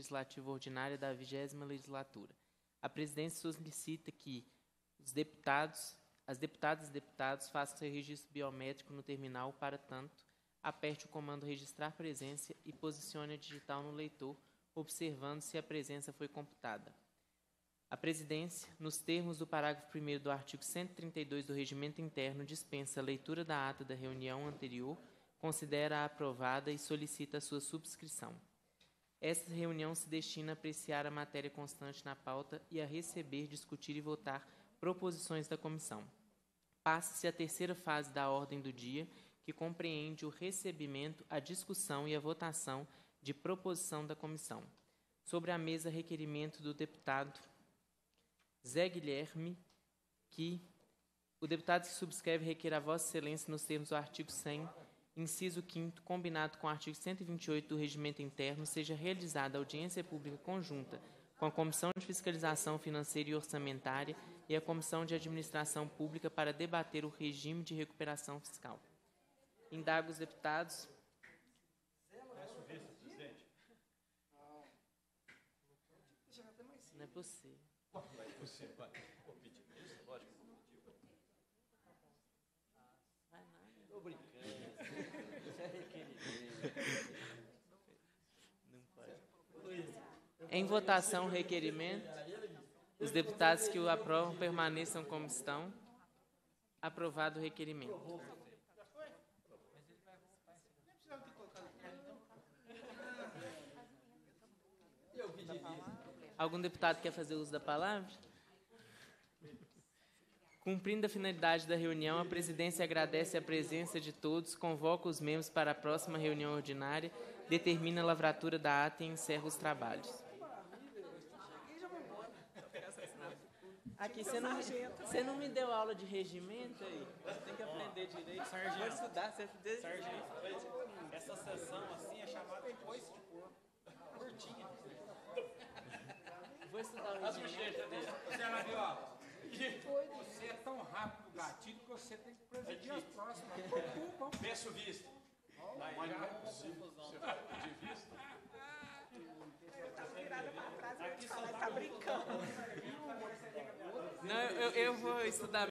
legislativa ordinária da 20ª legislatura. A presidência solicita que as deputadas e deputados façam seu registro biométrico no terminal. Para tanto, aperte o comando registrar presença e posicione a digital no leitor, observando se a presença foi computada. A presidência, nos termos do parágrafo 1º do artigo 132 do Regimento Interno, dispensa a leitura da ata da reunião anterior, considera-a aprovada e solicita a sua subscrição. Esta reunião se destina a apreciar a matéria constante na pauta e a receber, discutir e votar proposições da comissão. Passa-se a terceira fase da ordem do dia, que compreende o recebimento, a discussão e a votação de proposição da comissão. Sobre a mesa, requerimento do deputado Zé Guilherme, que o deputado que subscreve requer a Vossa Excelência, nos termos do artigo 100, inciso 5º, combinado com o artigo 128 do Regimento Interno, seja realizada audiência pública conjunta com a Comissão de Fiscalização Financeira e Orçamentária e a Comissão de Administração Pública para debater o regime de recuperação fiscal. Indago os deputados. Não é possível. Vou pedir isso, lógico que eu vou pedir. Vai nada. Tô brincando. Isso é requerimento. Não pode. Em votação, o requerimento. Os deputados que o aprovam permaneçam como estão. Aprovado o requerimento. Algum deputado quer fazer uso da palavra? Cumprindo a finalidade da reunião, a presidência agradece a presença de todos, convoca os membros para a próxima reunião ordinária, determina a lavratura da ata e encerra os trabalhos. Aqui, você não me deu aula de regimento aí? Você tem que aprender direito. Sargento. Vou estudar, você Sargento, essa sessão assim é chamada de coice de porco. Curtinha. Vou estudar o regimento. Você Laviola, você é tão rápido no gatilho que você tem que presidir as próximas. Peço visto. Mas não é possível de visto. Tá brincando. Não, eu vou estudar